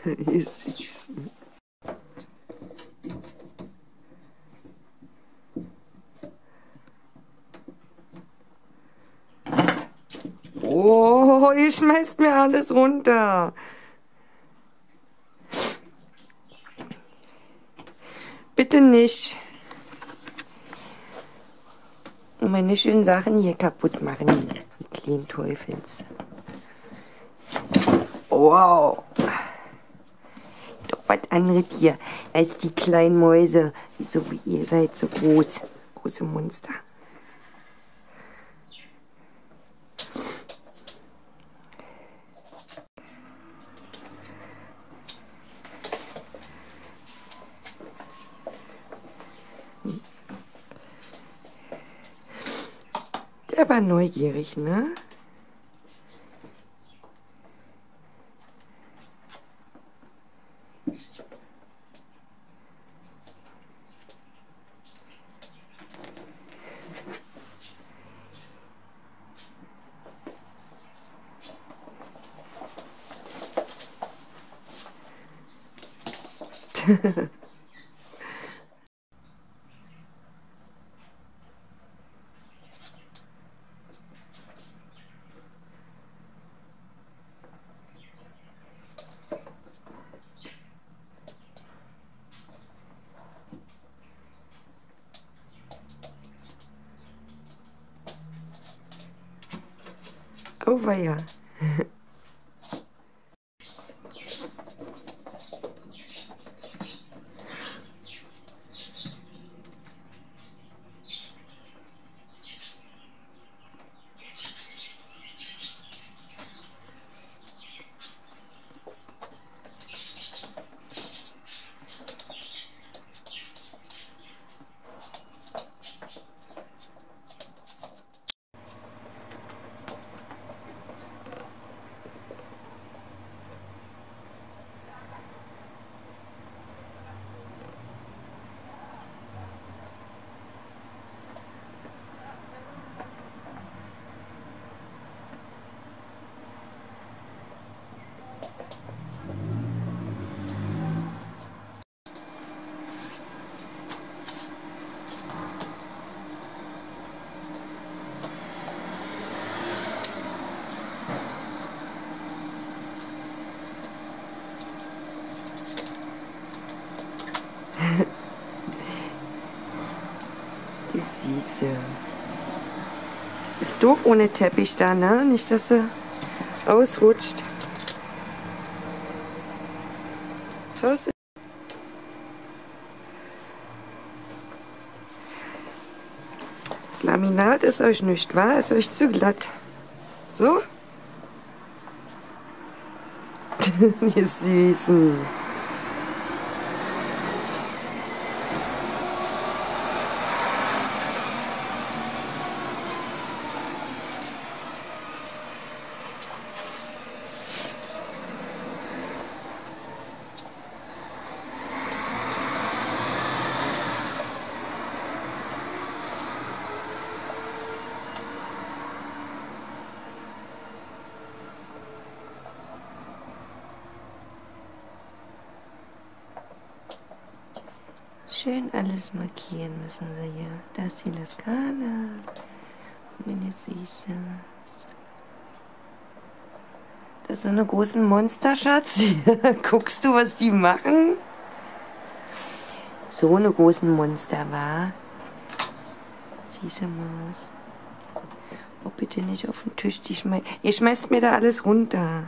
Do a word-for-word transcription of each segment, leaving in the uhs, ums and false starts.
Oh, ihr schmeißt mir alles runter. Bitte nicht. Und meine schönen Sachen hier kaputt machen, die kleinen Teufels. Wow. Doch was anderes hier als die kleinen Mäuse. So wie ihr seid, so groß. Große Monster. Der war neugierig, ne? Oh weia. Die Süße. Ist doof ohne Teppich da, ne? Nicht, dass sie ausrutscht. Schau sie. Das Laminat ist euch nicht wahr? Ist euch zu glatt. So? Ihr Süßen. Schön alles markieren müssen sie hier. Da ist die Laskana. Meine Süße. Das ist so eine große Monster, Schatz. Guckst du, was die machen? So eine großen Monster, war. Süße Maus. Oh, bitte nicht auf den Tisch. Die schmeißt, ihr schmeißt mir da alles runter.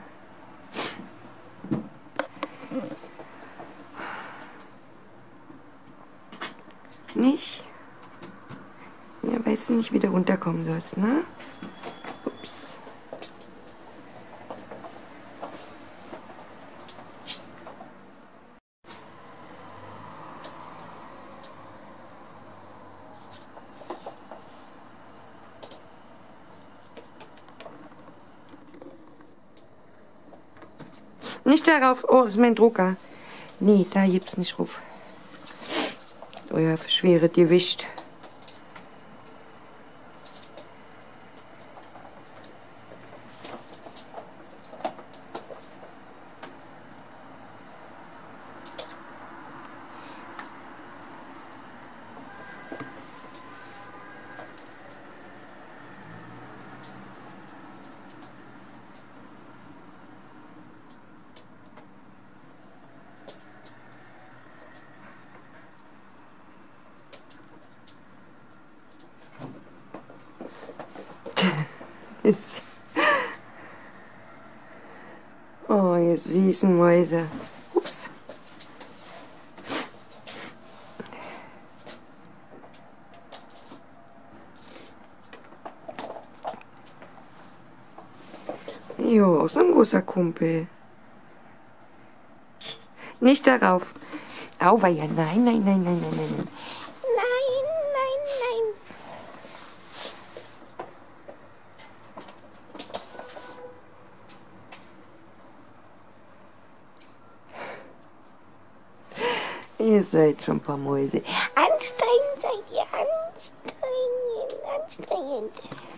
Nicht? Ja, weißt du nicht, wie du runterkommen sollst, ne? Ups. Nicht darauf. Oh, das ist mein Drucker. Nee, da gibt's nicht drauf. Euer schwere Gewicht. ist. Oh, ihr süßen Mäuse. Ups. Jo, so ein großer Kumpel. Nicht darauf. Auweia, nein, nein, nein, nein, nein, nein. Nein, nein, nein. Ihr seid schon ein paar Mäuse. Anstrengend seid ihr, anstrengend, anstrengend.